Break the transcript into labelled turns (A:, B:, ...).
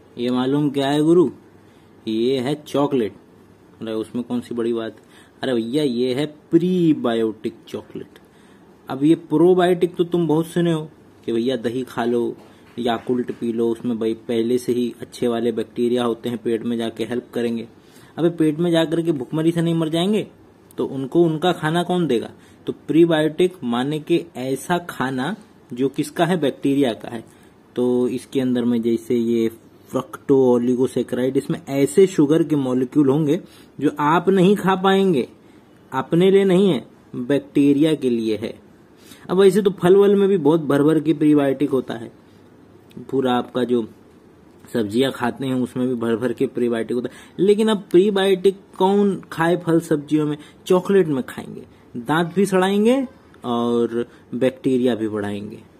A: ये मालूम क्या है गुरु? ये है चॉकलेट। अरे उसमें कौन सी बड़ी बात? अरे भैया ये है प्रीबायोटिक चॉकलेट। अब ये प्रोबायोटिक तो तुम बहुत सुने हो कि भैया दही खा लो, याकुल्ट पी लो, उसमें भाई पहले से ही अच्छे वाले बैक्टीरिया होते हैं, पेट में जाके हेल्प करेंगे। अबे पेट में जाकर के भुखमरी से नहीं मर जाएंगे तो उनको उनका खाना कौन देगा? तो प्रीबायोटिक माने के ऐसा खाना जो किसका है? बैक्टीरिया का है। तो इसके अंदर में जैसे ये फ्रक्टो ओलिगोसेक्राइड, इसमें ऐसे शुगर के मॉलिक्यूल होंगे जो आप नहीं खा पाएंगे, अपने लिए नहीं है, बैक्टीरिया के लिए है। अब वैसे तो फल वल में भी बहुत भर भर के प्रीबायोटिक होता है, पूरा आपका जो सब्जियां खाते हैं उसमें भी भर भर के प्रीबायोटिक होता है। लेकिन अब प्रीबायोटिक कौन खाए फल सब्जियों में? चॉकलेट में खाएंगे, दांत भी सड़ाएंगे और बैक्टीरिया भी बढ़ाएंगे।